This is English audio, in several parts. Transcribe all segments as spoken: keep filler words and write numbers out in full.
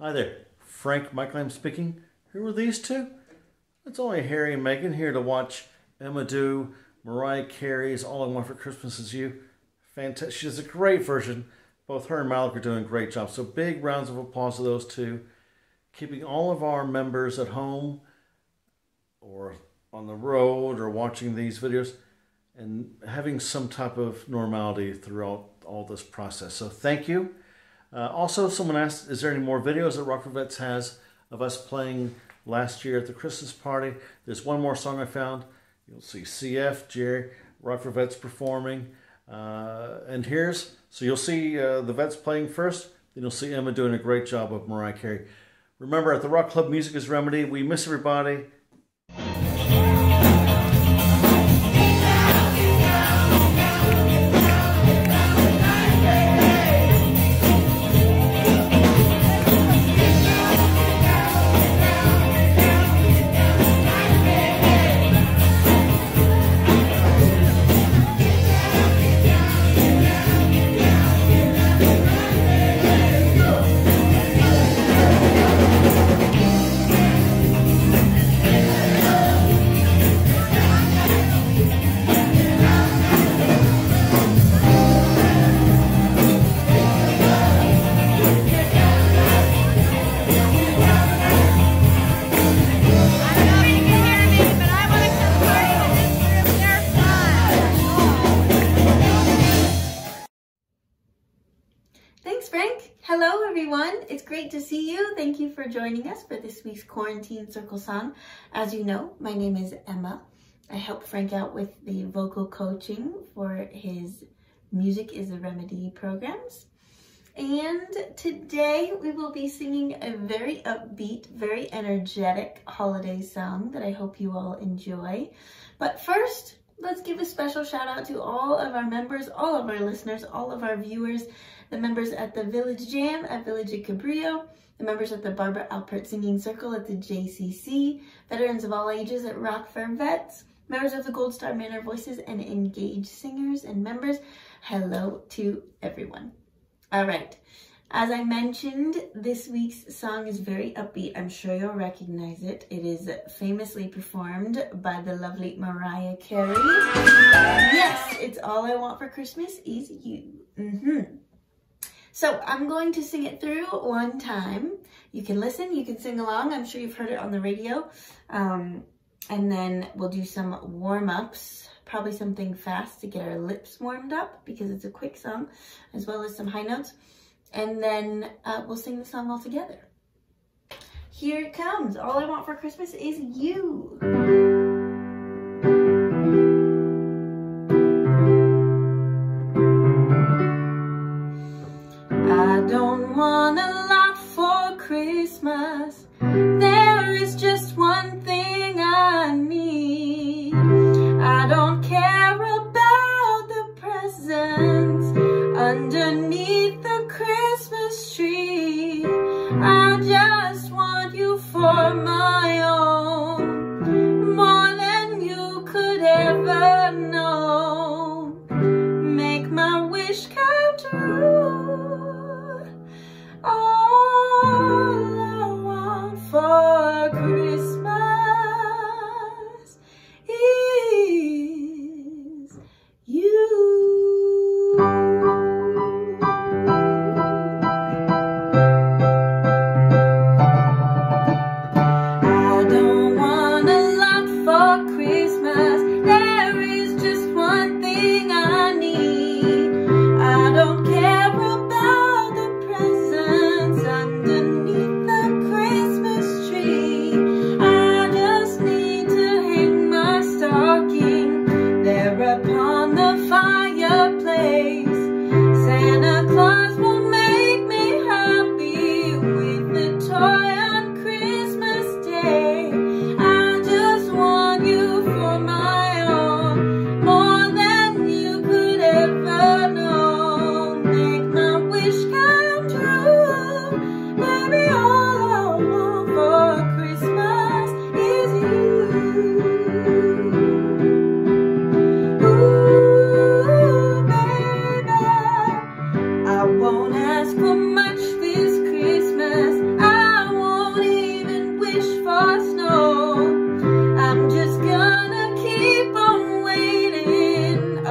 Hi there, Frank Michael speaking. Who are these two? It's only Harry and Megan here to watch Emma do Mariah Carey's All I Want for Christmas Is You. Fantastic. She does a great version. Both her and Malik are doing a great job. So big rounds of applause to those two. Keeping all of our members at home or on the road or watching these videos and having some type of normality throughout all this process. So thank you. Uh, also, someone asked, is there any more videos that Rock for Vets has of us playing last year at the Christmas party? There's one more song I found. You'll see C F, Jerry, Rock for Vets performing. Uh, and here's, so you'll see uh, the Vets playing first, then you'll see Emma doing a great job of Mariah Carey. Remember, at the Rock Club, music is remedy. We miss everybody. Thanks, Frank. Hello, everyone. It's great to see you. Thank you for joining us for this week's Quarantine Circle song. As you know, my name is Emma. I help Frank out with the vocal coaching for his Music is a Remedy programs. And today we will be singing a very upbeat, very energetic holiday song that I hope you all enjoy. But first, let's give a special shout out to all of our members, all of our listeners, all of our viewers, the members at the Village Jam at Village at Cabrillo, the members at the Barbara Alpert Singing Circle at the J C C, veterans of all ages at Rock for Vets, members of the Gold Star Manor Voices and Engaged Singers and members. Hello to everyone. All right. As I mentioned, this week's song is very upbeat. I'm sure you'll recognize it. It is famously performed by the lovely Mariah Carey. Yes, it's All I Want for Christmas Is You. Mm-hmm. So I'm going to sing it through one time. You can listen, you can sing along. I'm sure you've heard it on the radio. Um, and then we'll do some warm-ups, probably something fast to get our lips warmed up because it's a quick song, as well as some high notes. And then uh, we'll sing the song all together. Here it comes. All I Want for Christmas Is You. I don't want a lot for Christmas. There is just one thing I need. I don't care about the presents underneath the Christmas tree. I just want you for my own. More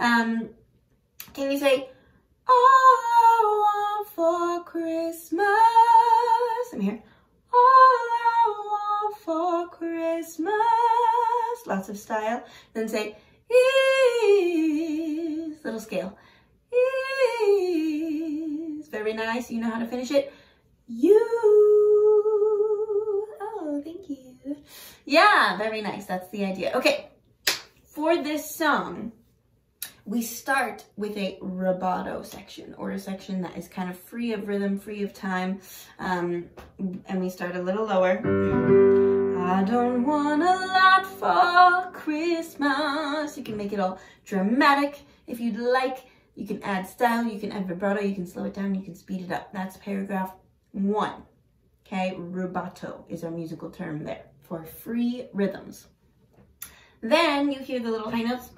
Um, can you say, all I want for Christmas? I'm here. All I want for Christmas. Lots of style. Then say, is, little scale. Is, very nice. You know how to finish it. You. Oh, thank you. Yeah, very nice. That's the idea. Okay. For this song, we start with a rubato section, or a section that is kind of free of rhythm, free of time. Um, and we start a little lower. I don't want a lot for Christmas. You can make it all dramatic if you'd like. You can add style, you can add vibrato, you can slow it down, you can speed it up. That's paragraph one. Okay, rubato is our musical term there for free rhythms. Then you hear the little high notes.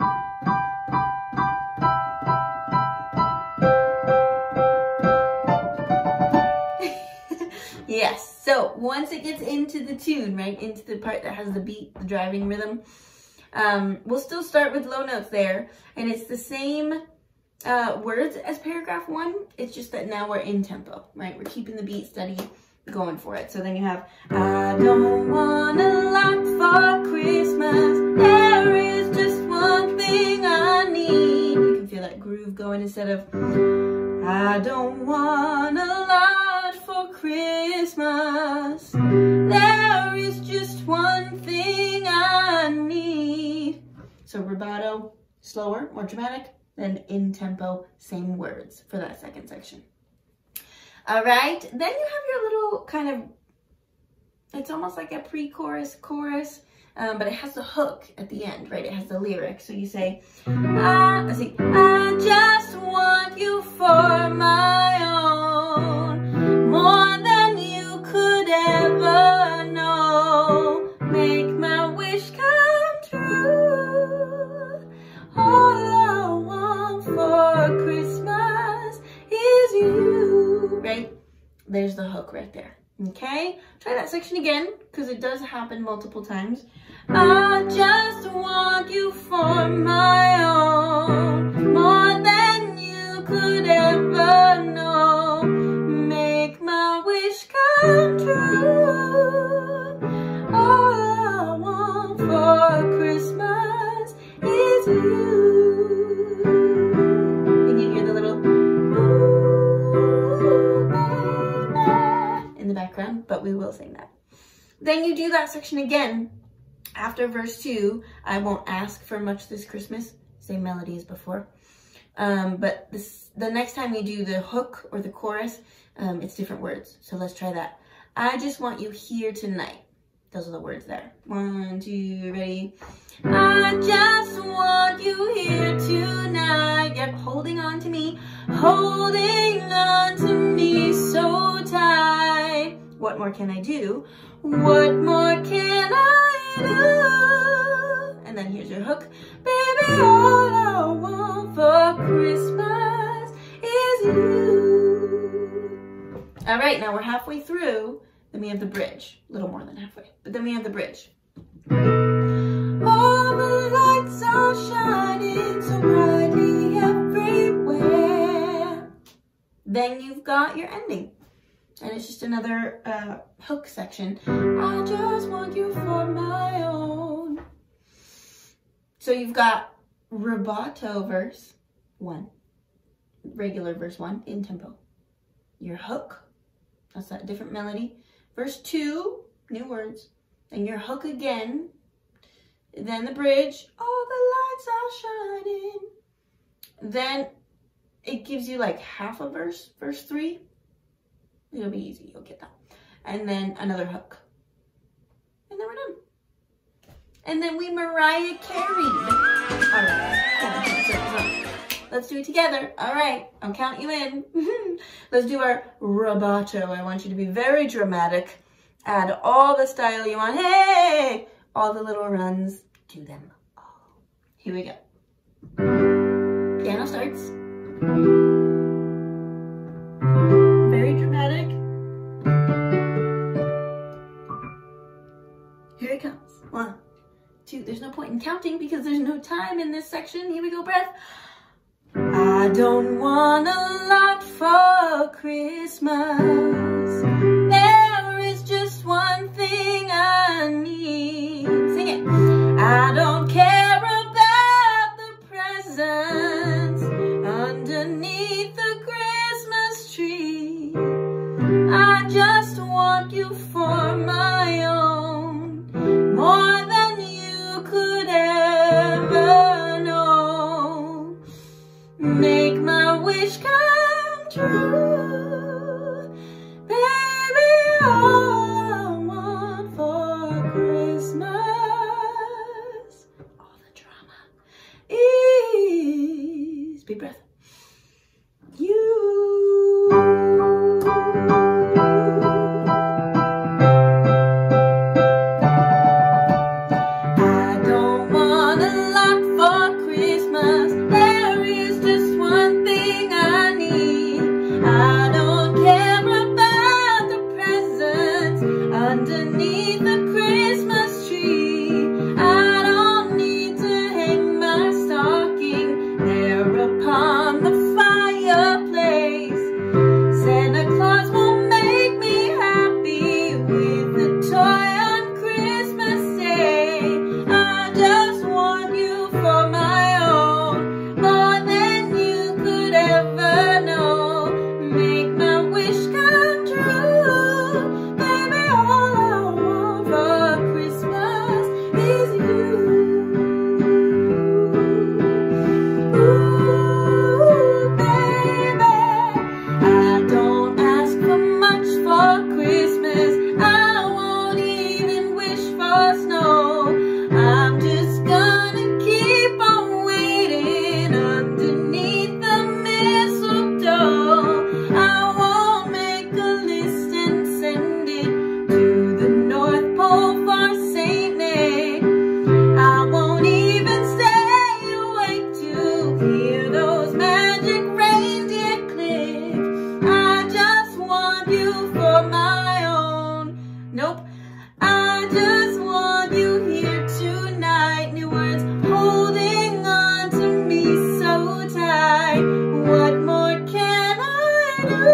Yes, so once it gets into the tune, right, into the part that has the beat, the driving rhythm, um, we'll still start with low notes there, and it's the same uh, words as paragraph one. It's just that now we're in tempo, right? We're keeping the beat steady, going for it. So then you have, I don't want a lot for Christmas. There is just one thing I need. You can feel that groove going instead of, I don't want a lot for Christmas. There is just one thing I need. So rubato, slower, more dramatic, then in tempo, same words for that second section. All right, then you have your little kind of, it's almost like a pre-chorus, chorus, um, but it has the hook at the end, right? It has the lyric. So you say, I, I see, I just want you for my own, more than you could ever know. Make my wish come true. All I want for Christmas is you. Right? There's the hook right there. Okay? Try that section again, because it does happen multiple times. I just want you for my own, more than you could ever know. Make my wish come true. All I want for Christmas is you. And you hear the little ooh, baby in the background, but we will sing that. Then you do that section again. After verse two, I won't ask for much this Christmas. Same melody as before. Um, but this, the next time you do the hook or the chorus, um, it's different words. So let's try that. I just want you here tonight. Those are the words there. One, two, ready. I just want you here tonight. Yep, holding on to me. Holding on to me so tight. What more can I do? What more can I do? And then here's your hook. Baby, all I want for Christmas is you. All right, now we're halfway through. Then we have the bridge. A little more than halfway. But then we have the bridge. All the lights are shining so brightly everywhere. Then you've got your ending. And it's just another uh, hook section. I just want you for my own. So you've got rubato verse one, regular verse one in tempo. Your hook, that's that different melody. Verse two, new words. Then your hook again. Then the bridge, all the lights are shining. Then it gives you like half a verse, verse three. It'll be easy, you'll get that. And then another hook. And then we're done. And then we Mariah Carey. All right, let's do it together. All right, I'll count you in. Let's do our rubato. I want you to be very dramatic. Add all the style you want. Hey, all the little runs. Do them all. Here we go. Piano starts. Very dramatic. Here it comes. One, two. There's no point in counting because there's no time in this section. Here we go, breath. I don't want a lot for Christmas. There is just one thing I need. Sing it. I don't care about the presents underneath the Christmas tree. I just want you for my own, more than you could ever know. Make my wish come true, baby. All I want for Christmas, all the drama, is, big breath, you. Underneath the Christmas tree, I don't need to hang my stocking there upon the fireplace. Santa Claus will make me happy with a toy on Christmas Day. I just want you for my own, more than you could ever know. Make my wish come true, baby. All I want for Christmas is you. Ooh, baby. I don't ask for much for Christmas. I won't even wish for snow. I'm just gonna keep on waiting underneath the mistletoe. I won't make a list and send it to the North Pole for Saint Nick. I won't even stay awake to hear those magic reindeer click. I just want you for my own. Nope. I just want you here tonight. New words holding on to me so tight. What more can I do?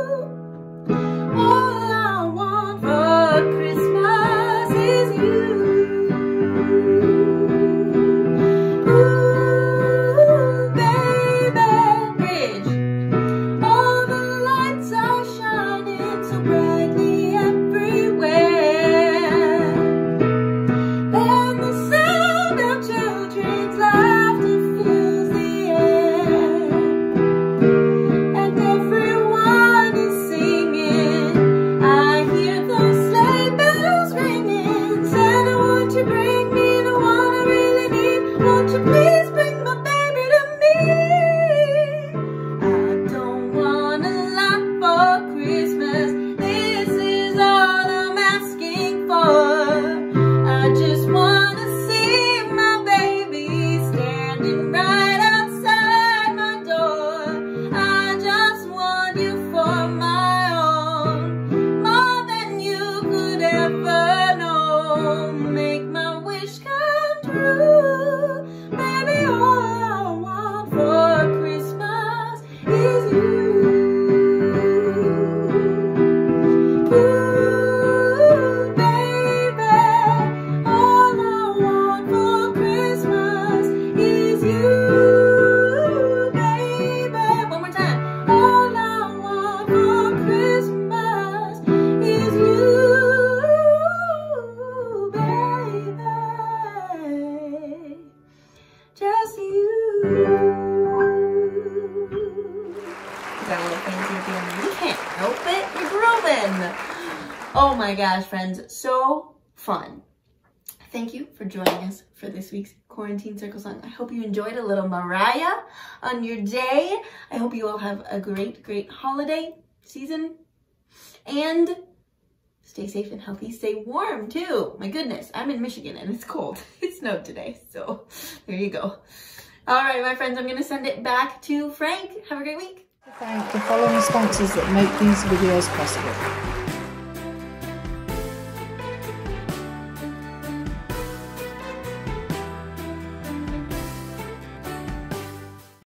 All I want for Christmas is you. Ooh, baby. Bridge. All the lights are shining so brightly everywhere, and the sound of children's laughter fills the air, and everyone is singing. I hear those sleigh bells ringing. Santa, won't you bring me the one I really need? Won't you please bring my baby to me? I don't want a lot for Christmas. This is all I'm asking for. I just want to see my baby standing right outside my door. I just want you for my own, more than you could ever know. Make my wish come true, baby. All I want for Christmas is you. Ooh, baby. All I want for Christmas is you, baby. One more time. All I want for Christmas is you, baby. Just you. Got a little fancy at the end. You can't help it. You're grooving. Oh my gosh, friends. So fun. Thank you for joining us for this week's Quarantine Circle Song. I hope you enjoyed a little Mariah on your day. I hope you all have a great, great holiday season. And stay safe and healthy. Stay warm too. My goodness, I'm in Michigan and it's cold. It snowed today, so there you go. All right, my friends, I'm gonna send it back to Frank. Have a great week. Thank the following sponsors that make these videos possible.